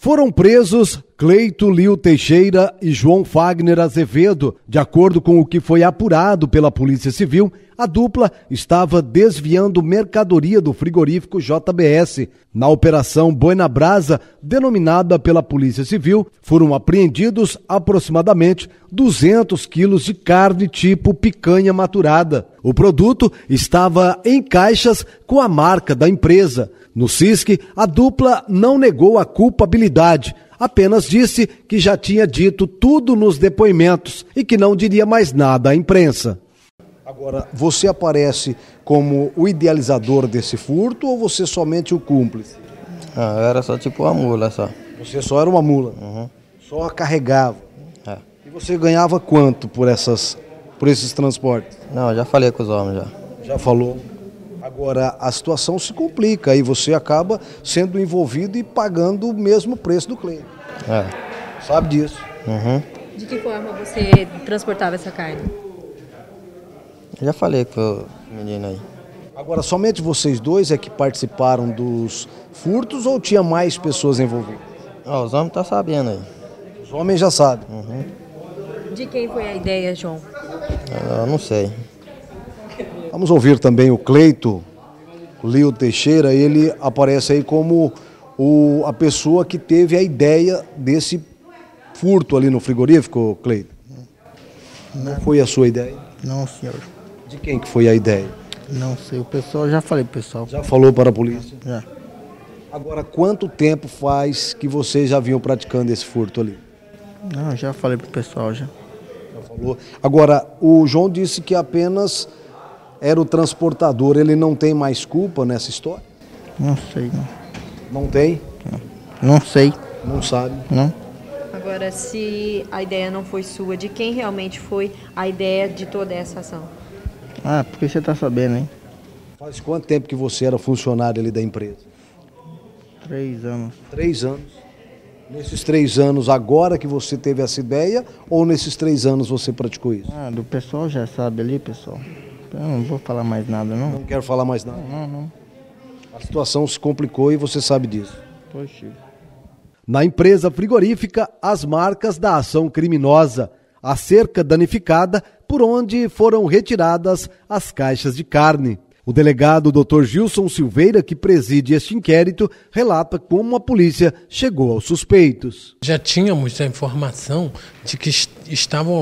Foram presos Cleito Lio Teixeira e João Fagner Azevedo. De acordo com o que foi apurado pela Polícia Civil, a dupla estava desviando mercadoria do frigorífico JBS. Na Operação Boi na Brasa, denominada pela Polícia Civil, foram apreendidos aproximadamente 200 quilos de carne tipo picanha maturada. O produto estava em caixas com a marca da empresa. No CISC, a dupla não negou a culpabilidade, apenas disse que já tinha dito tudo nos depoimentos e que não diria mais nada à imprensa. Agora, você aparece como o idealizador desse furto ou você somente o cúmplice? Eu era só tipo uma mula só. Você só era uma mula? Uhum. Só a carregava? É. E você ganhava quanto por esses transportes? Não, eu já falei com os homens já. Já falou? Agora, a situação se complica e você acaba sendo envolvido e pagando o mesmo preço do cliente. É. Sabe disso? Uhum. De que forma você transportava essa carne? Eu já falei com o menino aí. Agora, somente vocês dois é que participaram dos furtos ou tinha mais pessoas envolvidas? Os homens estão sabendo aí. Os homens já sabem. Uhum. De quem foi a ideia, João? Eu não sei. Vamos ouvir também o Cleito Lio Teixeira. Ele aparece aí como a pessoa que teve a ideia desse furto ali no frigorífico, Cleito. Não foi a sua ideia? Não, senhor. De quem que foi a ideia? Não sei, o pessoal, já falei pro pessoal. Já falou para a polícia? Já. Agora, quanto tempo faz que vocês já vinham praticando esse furto ali? Não, já falei pro pessoal, já. Já falou. Agora, o João disse que apenas era o transportador, ele não tem mais culpa nessa história? Não sei, não. Não tem? Não sei. Não sabe? Não. Agora, se a ideia não foi sua, de quem realmente foi a ideia de toda essa ação? Porque você tá sabendo, hein? Faz quanto tempo que você era funcionário ali da empresa? 3 anos. 3 anos. Nesses 3 anos, agora que você teve essa ideia, ou nesses 3 anos você praticou isso? Do pessoal já sabe ali, pessoal. Eu não vou falar mais nada, não. Não quero falar mais nada? Não. A situação se complicou e você sabe disso. Poxa. Na empresa frigorífica, as marcas da ação criminosa, a cerca danificada por onde foram retiradas as caixas de carne. O delegado Dr. Gilson Silveira, que preside este inquérito, relata como a polícia chegou aos suspeitos. Já tínhamos a informação de que estavam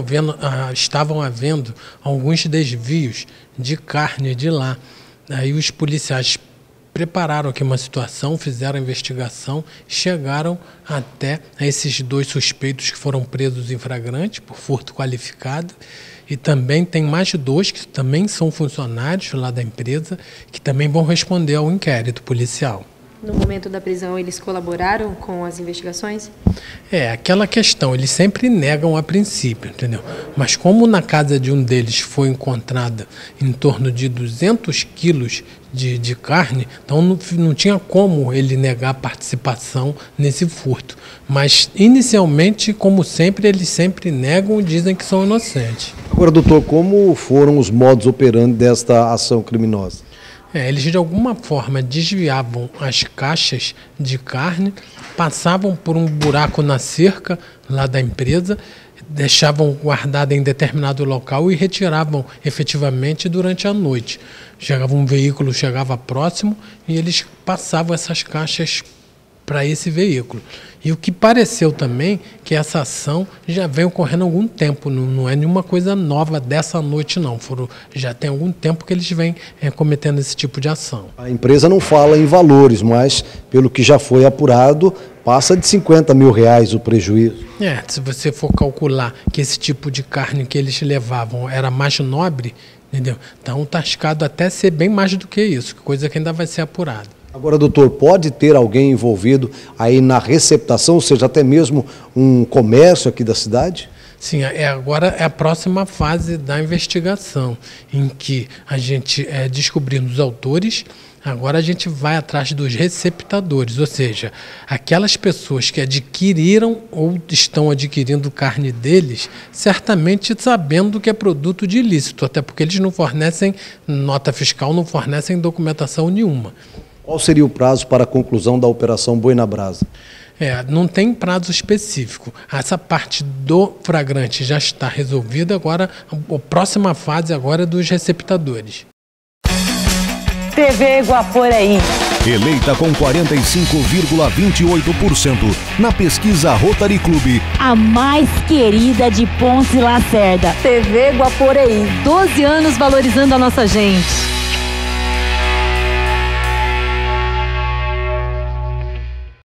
havendo alguns desvios de carne de lá. Aí os policiais prepararam aqui uma situação, fizeram a investigação, chegaram até esses 2 suspeitos que foram presos em flagrante por furto qualificado. E também tem mais de 2 que também são funcionários lá da empresa, que também vão responder ao inquérito policial. No momento da prisão, eles colaboraram com as investigações? Aquela questão, eles sempre negam a princípio, entendeu? Mas como na casa de um deles foi encontrada em torno de 200 quilos de carne, então não tinha como ele negar a participação nesse furto. Mas, inicialmente, como sempre, eles sempre negam e dizem que são inocentes. Agora, doutor, como foram os modus operandi desta ação criminosa? Eles de alguma forma desviavam as caixas de carne, passavam por um buraco na cerca lá da empresa, deixavam guardada em determinado local e retiravam efetivamente durante a noite. Chegava um veículo, chegava próximo e eles passavam essas caixas para esse veículo. E o que pareceu também que essa ação já vem ocorrendo há algum tempo, não é nenhuma coisa nova dessa noite não, já tem algum tempo que eles vêm cometendo esse tipo de ação. A empresa não fala em valores, mas pelo que já foi apurado, passa de R$50 mil o prejuízo. Se você for calcular que esse tipo de carne que eles levavam era mais nobre, entendeu? Então está arriscado até ser bem mais do que isso, coisa que ainda vai ser apurada. Agora, doutor, pode ter alguém envolvido aí na receptação, ou seja, até mesmo um comércio aqui da cidade? Sim, agora é a próxima fase da investigação, em que a gente descobrindo os autores, agora a gente vai atrás dos receptadores, ou seja, aquelas pessoas que adquiriram ou estão adquirindo carne deles, certamente sabendo que é produto de ilícito, até porque eles não fornecem nota fiscal, não fornecem documentação nenhuma. Qual seria o prazo para a conclusão da Operação Boi na Brasa? Não tem prazo específico. Essa parte do flagrante já está resolvida, agora a próxima fase agora é dos receptadores. TV Guaporé. Eleita com 45,28% na pesquisa Rotary Club. A mais querida de Ponce Lacerda. TV Guaporé. 12 anos valorizando a nossa gente.